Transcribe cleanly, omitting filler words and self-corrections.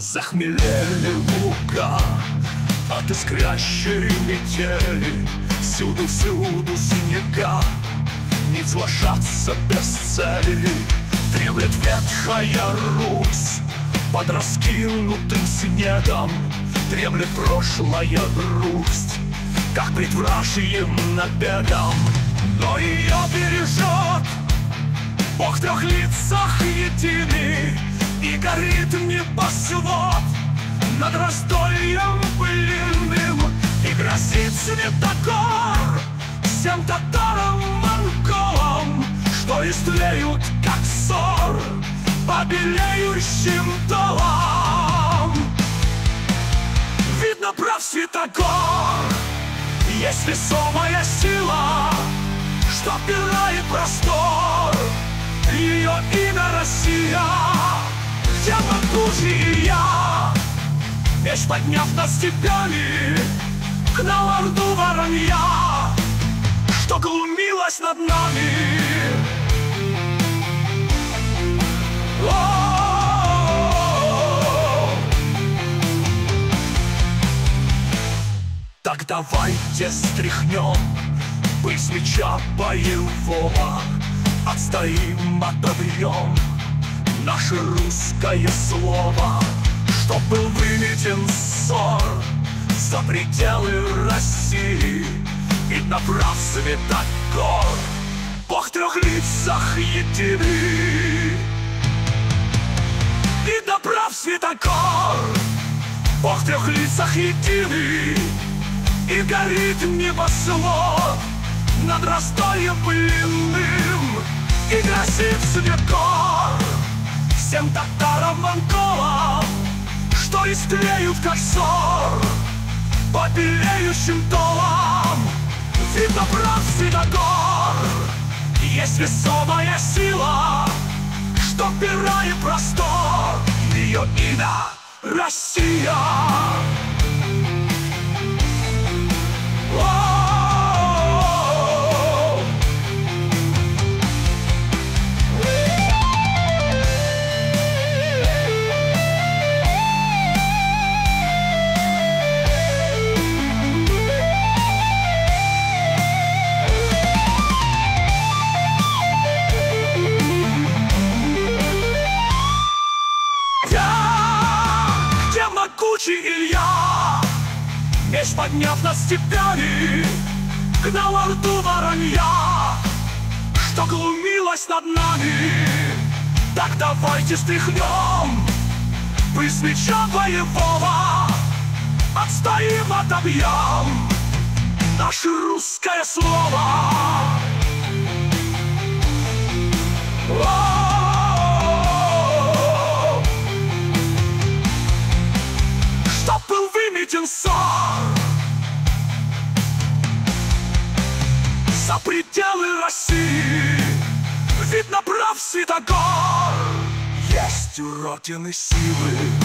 Захмелели луга от искрящей метели, всюду снега, ниц ложатся без цели. Дремлет ветхая Русь под раскинутым снегом, дремлет прошлая грусть, как пред вражьим набегом. Но ее бережет Бог в трех лицах единый, и горит небосвод над раздольем пыльным, и грозит светогор всем татарам-монголам, что истлеют, как ссор, по белеющим долам. Видно, прав Святогор, есть весомая сила, что пирает простор, ее имя Россия. Где могучий Илья, меч подняв над степями, гнал орду воронья, что глумилась над нами. Так давайте стряхнем пыль с меча боевого, отстоим, отобьем наше русское слово, чтоб был выметен ссор за пределы России. И направ Святогор, Бог в трех лицах единый. И направ Святогор, Бог в трех лицах единый, и горит небосвод над раздольем пыльным, и грозит Святогор всем татарам-монголам, что истлеют, как ссор, по белеющим долам. Видно, прав Святогор, есть весомая сила, что пирает простор, ее имя Россия. Могучий Илья, меч подняв над степями, гнал орду воронья, что глумилась над нами. Так давайте стряхнем пыль с меча боевого, отстоим, отобьем наше русское слово. Ссор за пределы России. Видно, прав Святогор, есть у Родины силы.